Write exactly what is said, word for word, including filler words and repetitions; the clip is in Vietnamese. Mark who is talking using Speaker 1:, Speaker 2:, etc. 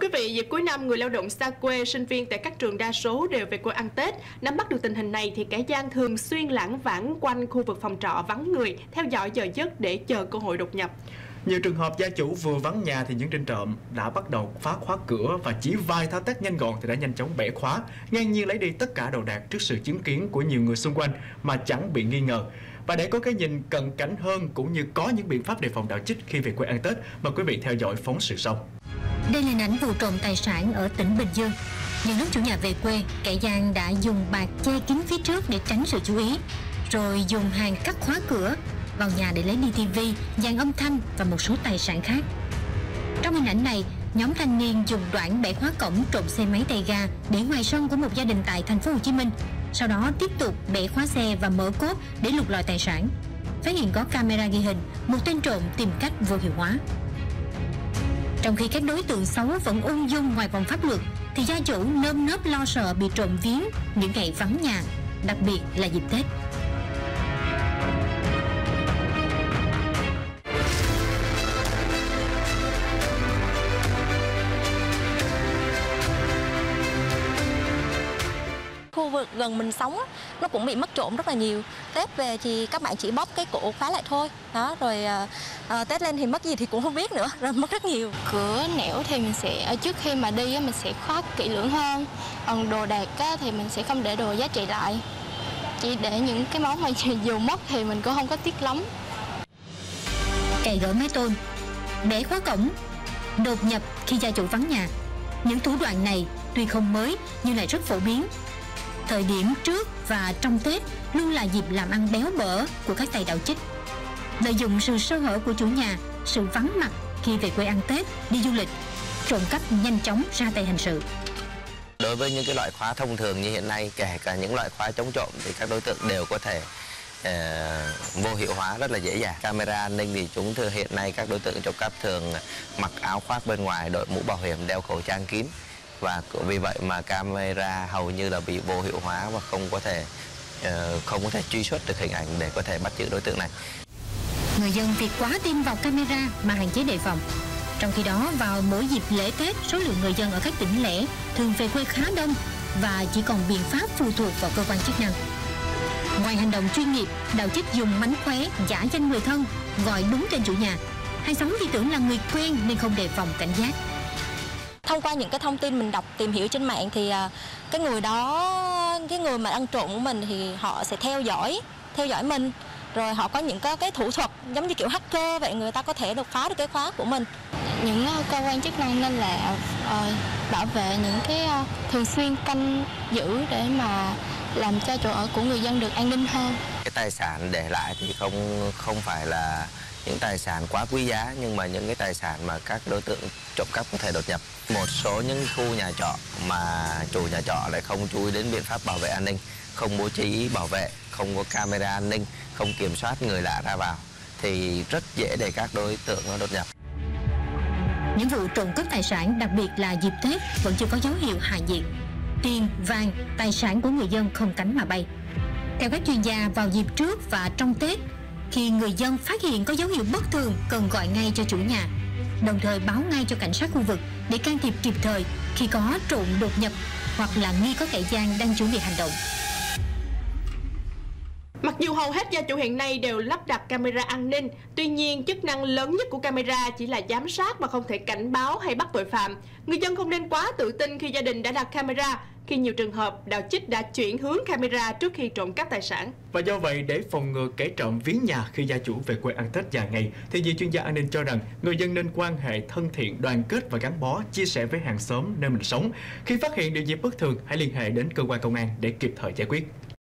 Speaker 1: quý vị, dịp cuối năm, người lao động xa quê, sinh viên tại các trường đa số đều về quê ăn Tết. Nắm bắt được tình hình này thì kẻ gian thường xuyên lãng vãng quanh khu vực phòng trọ vắng người, theo dõi giờ giấc để chờ cơ hội đột nhập.
Speaker 2: Nhiều trường hợp gia chủ vừa vắng nhà thì những tên trộm đã bắt đầu phá khóa cửa và chỉ vài thao tác nhanh gọn thì đã nhanh chóng bẻ khóa, ngang nhiên lấy đi tất cả đồ đạc trước sự chứng kiến của nhiều người xung quanh mà chẳng bị nghi ngờ. Và để có cái nhìn cận cảnh hơn cũng như có những biện pháp đề phòng đạo trích khi về quê ăn Tết, mời quý vị theo dõi phóng sự sau.
Speaker 3: Đây là hình ảnh vụ trộm tài sản ở tỉnh Bình Dương. Những lúc chủ nhà về quê, kẻ gian đã dùng bạt che kín phía trước để tránh sự chú ý, rồi dùng hàng cắt khóa cửa, vào nhà để lấy đi tivi, dàn âm thanh và một số tài sản khác. Trong hình ảnh này, nhóm thanh niên dùng đoạn bẻ khóa cổng trộm xe máy tay ga để ngoài sân của một gia đình tại thành phố Hồ Chí Minh. Sau đó tiếp tục bẻ khóa xe và mở cốp để lục lọi tài sản. Phát hiện có camera ghi hình, một tên trộm tìm cách vô hiệu hóa. Trong khi các đối tượng xấu vẫn ung dung ngoài vòng pháp luật, thì gia chủ nơm nớp lo sợ bị trộm viếng những ngày vắng nhà, đặc biệt là dịp Tết.
Speaker 4: Khu vực gần mình sống nó cũng bị mất trộm rất là nhiều. Tết về thì các bạn chỉ bóp cái cổ khóa lại thôi. Đó, rồi à, Tết lên thì mất gì thì cũng không biết nữa, rồi mất rất nhiều.
Speaker 5: Cửa nẻo thì mình sẽ trước khi mà đi mình sẽ khóa kỹ lưỡng hơn. Còn đồ đạc thì mình sẽ không để đồ giá trị lại. Chỉ để những cái món mà dù mất thì mình cũng không có tiếc lắm.
Speaker 3: Cày gỡ mái tôn, bẻ khóa cổng, đột nhập khi gia chủ vắng nhà. Những thủ đoạn này tuy không mới nhưng lại rất phổ biến. Thời điểm trước và trong Tết luôn là dịp làm ăn béo bở của các tay đạo trích. Lợi dụng sự sơ hở của chủ nhà, sự vắng mặt khi về quê ăn Tết, đi du lịch, trộm cắp nhanh chóng ra tay hành sự.
Speaker 6: Đối với những cái loại khóa thông thường như hiện nay, kể cả những loại khóa chống trộm thì các đối tượng đều có thể uh, vô hiệu hóa rất là dễ dàng. Camera an ninh thì chúng thường hiện nay các đối tượng trộm cắp thường mặc áo khoác bên ngoài, đội mũ bảo hiểm, đeo khẩu trang kín. Và vì vậy mà camera hầu như là bị vô hiệu hóa và không có thể uh, không có thể truy xuất được hình ảnh để có thể bắt giữ đối tượng này.
Speaker 3: Người dân vì quá tin vào camera mà hạn chế đề phòng. Trong khi đó, vào mỗi dịp lễ Tết, số lượng người dân ở các tỉnh lẻ thường về quê khá đông và chỉ còn biện pháp phụ thuộc vào cơ quan chức năng. Ngoài hành động chuyên nghiệp, đạo trích dùng mánh khóe giả danh người thân, gọi đúng tên chủ nhà, hay sống vì tưởng là người quen nên không đề phòng cảnh giác.
Speaker 4: Thông qua những cái thông tin mình đọc tìm hiểu trên mạng thì cái người đó, cái người mà ăn trộm của mình thì họ sẽ theo dõi, theo dõi mình. Rồi họ có những cái, cái thủ thuật giống như kiểu hacker vậy, người ta có thể đột phá được cái khóa của mình.
Speaker 5: Những uh, cơ quan chức năng nên là uh, bảo vệ những cái uh, thường xuyên canh giữ để mà làm cho chỗ ở của người dân được an ninh hơn.
Speaker 6: Cái tài sản để lại thì không không phải là những tài sản quá quý giá, nhưng mà những cái tài sản mà các đối tượng trộm cắp có thể đột nhập. Một số những khu nhà trọ mà chủ nhà trọ lại không chú ý đến biện pháp bảo vệ an ninh, không bố trí bảo vệ, không có camera an ninh, không kiểm soát người lạ ra vào thì rất dễ để các đối tượng nó đột nhập.
Speaker 3: Những vụ trộm cắp tài sản, đặc biệt là dịp Tết, vẫn chưa có dấu hiệu hạ nhiệt. Tiền, vàng, tài sản của người dân không cánh mà bay. Theo các chuyên gia, vào dịp trước và trong Tết, khi người dân phát hiện có dấu hiệu bất thường, cần gọi ngay cho chủ nhà, đồng thời báo ngay cho cảnh sát khu vực để can thiệp kịp thời khi có trộm đột nhập hoặc là nghi có kẻ gian đang chuẩn bị hành động.
Speaker 1: Mặc dù hầu hết gia chủ hiện nay đều lắp đặt camera an ninh, tuy nhiên chức năng lớn nhất của camera chỉ là giám sát mà không thể cảnh báo hay bắt tội phạm. Người dân không nên quá tự tin khi gia đình đã đặt camera, khi nhiều trường hợp đạo trích đã chuyển hướng camera trước khi trộm cắp tài sản.
Speaker 2: Và do vậy, để phòng ngừa kẻ trộm viếng nhà khi gia chủ về quê ăn Tết dài ngày, thì nhiều chuyên gia an ninh cho rằng người dân nên quan hệ thân thiện, đoàn kết và gắn bó, chia sẻ với hàng xóm nơi mình sống. Khi phát hiện điều gì bất thường, hãy liên hệ đến cơ quan công an để kịp thời giải quyết.